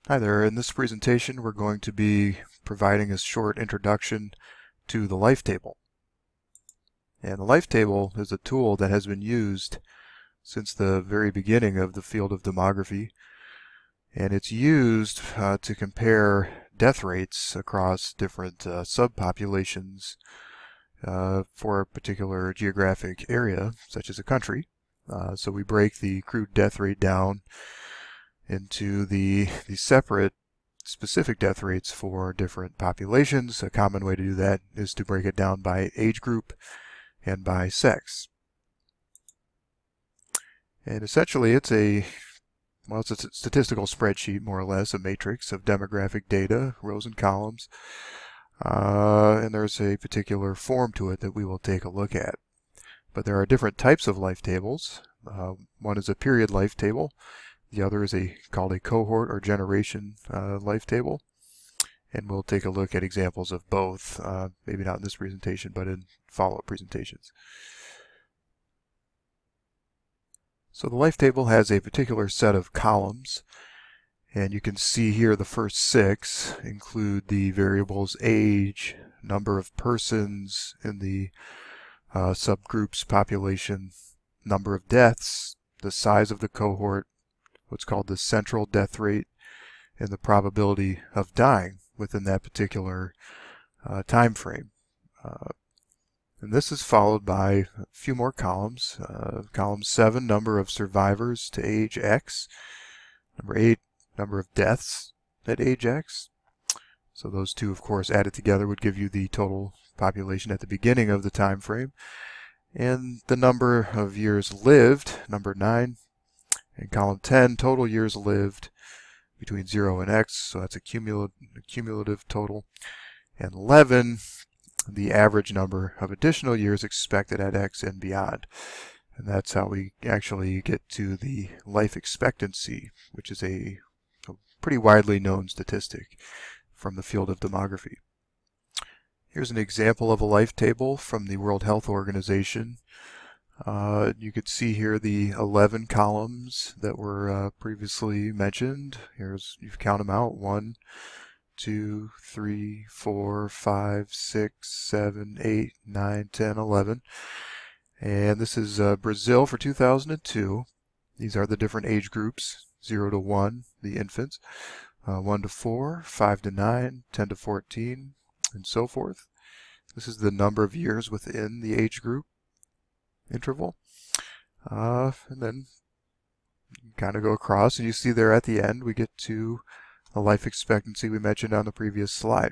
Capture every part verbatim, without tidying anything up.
Hi there. In this presentation we're going to be providing a short introduction to the life table. And the life table is a tool that has been used since the very beginning of the field of demography, and it's used uh, to compare death rates across different uh, subpopulations uh, for a particular geographic area, such as a country. Uh, so we break the crude death rate down into the, the separate specific death rates for different populations. A common way to do that is to break it down by age group and by sex. And essentially it's a, well, it's a statistical spreadsheet, more or less, a matrix of demographic data, rows and columns. Uh, and there's a particular form to it that we will take a look at. But there are different types of life tables. Uh, one is a period life table. The other is a called a cohort or generation uh, life table, and we'll take a look at examples of both, uh, maybe not in this presentation, but in follow-up presentations. So the life table has a particular set of columns, and you can see here the first six include the variables age, number of persons in the uh, subgroups population, number of deaths, the size of the cohort, what's called the central death rate, and the probability of dying within that particular uh, time frame. Uh, and this is followed by a few more columns. Uh, column seven, number of survivors to age X. Number eight, number of deaths at age X. So those two, of course, added together would give you the total population at the beginning of the time frame. And the number of years lived, number nine. In column ten, total years lived between zero and X, so that's a cumulative, cumulative total. And eleven, the average number of additional years expected at X and beyond. And that's how we actually get to the life expectancy, which is a, a pretty widely known statistic from the field of demography. Here's an example of a life table from the World Health Organization. Uh, you could see here the eleven columns that were uh, previously mentioned. Here's, you count them out, one, two, three, four, five, six, seven, eight, nine, ten, eleven. And this is uh, Brazil for two thousand two. These are the different age groups, zero to one, the infants, uh, one to four, five to nine, ten to fourteen, and so forth. This is the number of years within the age group interval, uh, and then you kind of go across, and you see there at the end we get to the life expectancy we mentioned on the previous slide.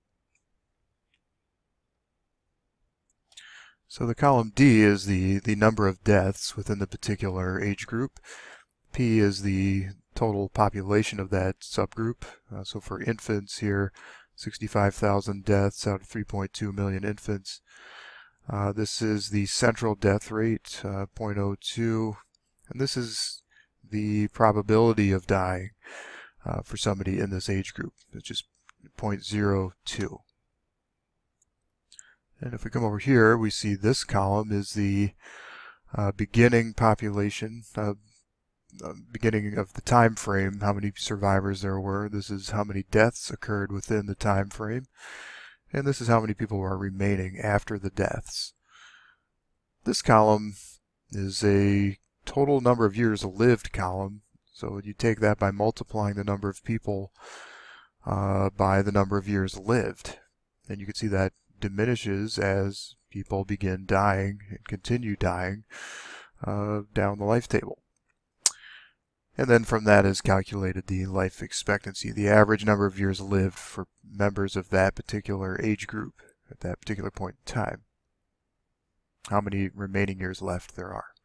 So the column D is the the number of deaths within the particular age group. P is the total population of that subgroup. Uh, so for infants here, sixty-five thousand deaths out of three point two million infants. Uh, this is the central death rate, uh, zero point zero two, and this is the probability of dying uh, for somebody in this age group. It's just zero point zero two. And if we come over here, we see this column is the uh, beginning population, uh, uh, beginning of the time frame, how many survivors there were. This is how many deaths occurred within the time frame. And this is how many people are remaining after the deaths. This column is a total number of years lived column. So you take that by multiplying the number of people uh, by the number of years lived. And you can see that diminishes as people begin dying and continue dying uh, down the life table. And then from that is calculated the life expectancy, the average number of years lived for members of that particular age group at that particular point in time. How many remaining years left there are.